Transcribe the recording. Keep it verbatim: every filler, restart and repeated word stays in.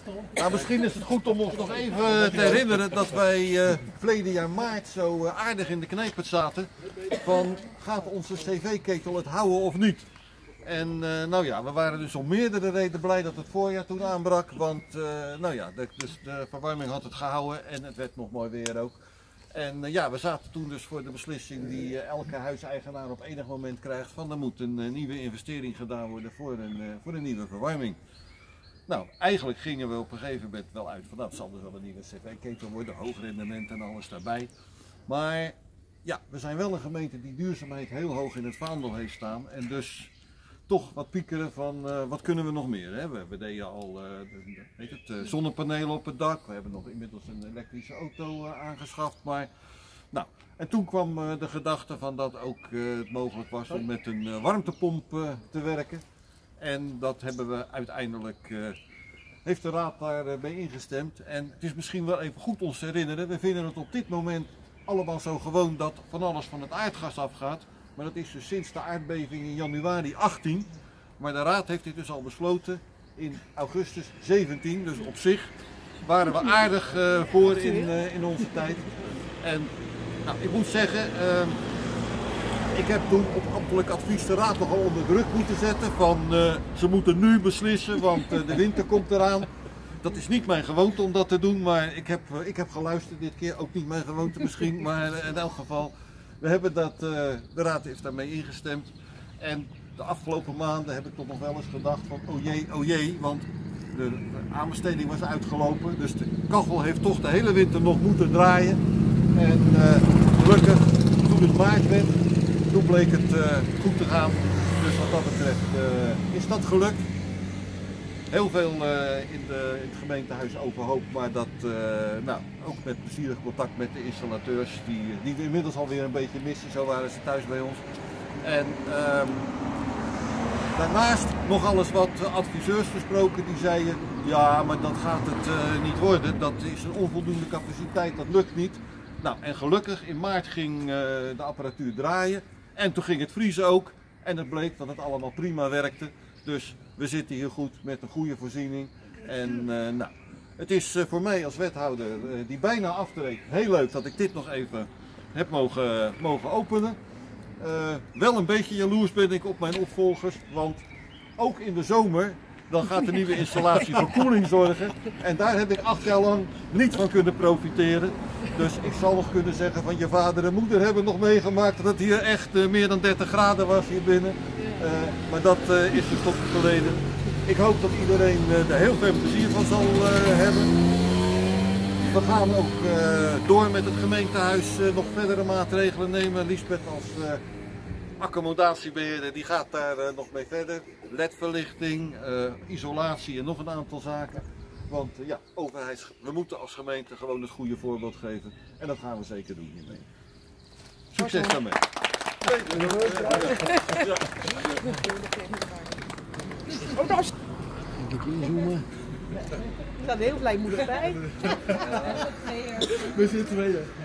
Nou, misschien is het goed om ons nog even te herinneren dat wij uh, verleden jaar maart zo uh, aardig in de knijpert zaten van gaat onze cv-ketel het houden of niet. En uh, nou ja, we waren dus om meerdere redenen blij dat het voorjaar toen aanbrak, want uh, nou ja, de, dus de verwarming had het gehouden en het werd nog mooi weer ook. En uh, ja, we zaten toen dus voor de beslissing die uh, elke huiseigenaar op enig moment krijgt van er moet een uh, nieuwe investering gedaan worden voor een, uh, voor een nieuwe verwarming. Nou, eigenlijk gingen we op een gegeven moment wel uit van dat nou, zal dus wel een nieuwe cv-ketel worden, hoog rendement en alles daarbij. Maar ja, we zijn wel een gemeente die duurzaamheid heel hoog in het vaandel heeft staan en dus toch wat piekeren van uh, wat kunnen we nog meer. Hè? We, we deden al uh, weet het, uh, zonnepanelen op het dak, we hebben nog inmiddels een elektrische auto uh, aangeschaft. Maar, nou, en toen kwam uh, de gedachte van dat ook uh, het mogelijk was om met een uh, warmtepomp uh, te werken. En dat hebben we uiteindelijk, uh, heeft de raad daarbij ingestemd. En het is misschien wel even goed ons te herinneren, we vinden het op dit moment allemaal zo gewoon dat van alles van het aardgas afgaat. Maar dat is dus sinds de aardbeving in januari achttien. Maar de raad heeft dit dus al besloten in augustus zeventien. Dus op zich waren we aardig uh, voor in, uh, in onze tijd. En nou, ik moet zeggen, uh, ik heb toen op ambtelijk advies de raad nogal onder druk moeten zetten. Van uh, ze moeten nu beslissen, want uh, de winter komt eraan. Dat is niet mijn gewoonte om dat te doen, maar ik heb, uh, ik heb geluisterd dit keer. Ook niet mijn gewoonte misschien, maar uh, in elk geval. We hebben dat, uh, de raad heeft daarmee ingestemd en de afgelopen maanden heb ik toch nog wel eens gedacht van oh jee, oh jee, want de, de aanbesteding was uitgelopen, dus de kachel heeft toch de hele winter nog moeten draaien. En uh, gelukkig, toen het maart werd, toen bleek het uh, goed te gaan, dus wat dat betreft uh, is dat gelukt. Heel veel uh, in, de, in het gemeentehuis overhoop, maar dat uh, nou, ook met plezierig contact met de installateurs die, die we inmiddels alweer een beetje missen, zo waren ze thuis bij ons. En um, daarnaast nog alles wat adviseurs gesproken die zeiden, ja maar dat gaat het uh, niet worden, dat is een onvoldoende capaciteit, dat lukt niet. Nou en gelukkig in maart ging uh, de apparatuur draaien en toen ging het vriezen ook en het bleek dat het allemaal prima werkte. Dus we zitten hier goed met een goede voorziening. En uh, nou, het is uh, voor mij als wethouder uh, die bijna aftreedt heel leuk dat ik dit nog even heb mogen, mogen openen. Uh, wel een beetje jaloers ben ik op mijn opvolgers, want ook in de zomer dan gaat de nieuwe installatie voor koeling zorgen. En daar heb ik acht jaar lang niet van kunnen profiteren. Dus ik zal nog kunnen zeggen van je vader en moeder hebben nog meegemaakt dat het hier echt uh, meer dan dertig graden was hier binnen. Uh, maar dat uh, is dus tot het verleden. Ik hoop dat iedereen uh, er heel veel plezier van zal uh, hebben. We gaan ook uh, door met het gemeentehuis uh, nog verdere maatregelen nemen. Lisbeth als uh, accommodatiebeheerder die gaat daar uh, nog mee verder. L E D-verlichting, uh, isolatie en nog een aantal zaken. Want uh, ja, overheid, we moeten als gemeente gewoon het goede voorbeeld geven. En dat gaan we zeker doen hiermee. Succes daarmee. Oh, dat is... Ik sta er heel blijmoedig bij. We zitten tweeën.